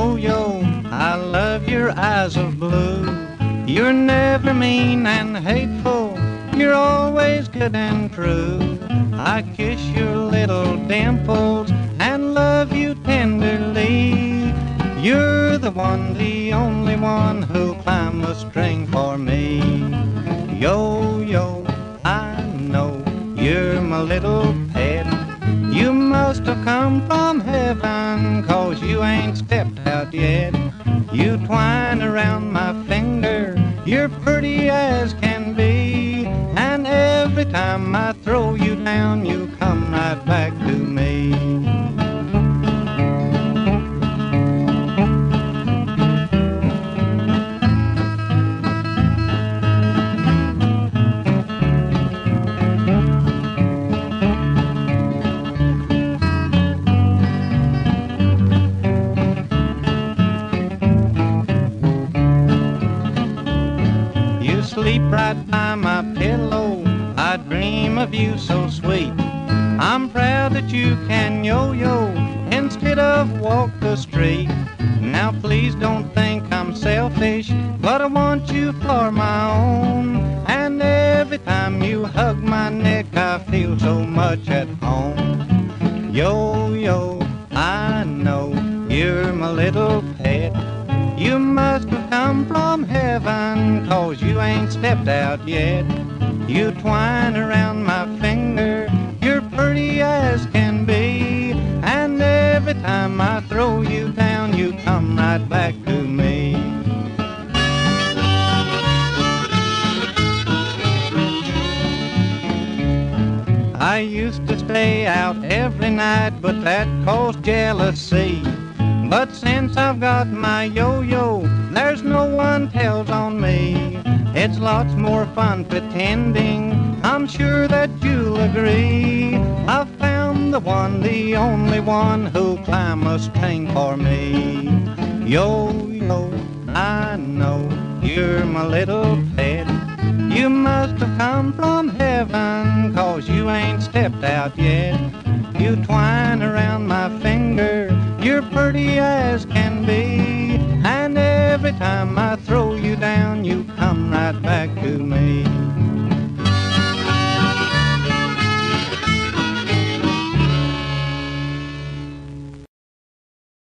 yo-yo, I love your eyes of blue. You're never mean and hateful, you're always good and true. I kiss your little dimples and love you tenderly. You're the one, the only one who'll climb a string for me. Yo-yo, I know you're my little pet. You must have come from heaven, 'cause you ain't stepped out yet. You twine around my finger, you're pretty as can be. And every time I throw you down, you come right back to me. Sleep right by my pillow, I dream of you so sweet. I'm proud that you can yo-yo instead of walk the street. Now please don't think I'm selfish, but I want you for my own. And every time you hug my neck, I feel so much at home. Yo-yo, I know you're my little pet. You must have come from heaven, 'cause you ain't stepped out yet. You twine around my finger, you're pretty as can be. And every time I throw you down, you come right back to me. I used to stay out every night, but that caused jealousy. But since I've got my yo-yo, there's no one tells on me. It's lots more fun pretending, I'm sure that you'll agree. I've found the one, the only one who'll climb a string for me. Yo-yo, I know you're my little pet. You must have come from heaven, 'cause you ain't stepped out yet. You twine around my finger, you're pretty as can be.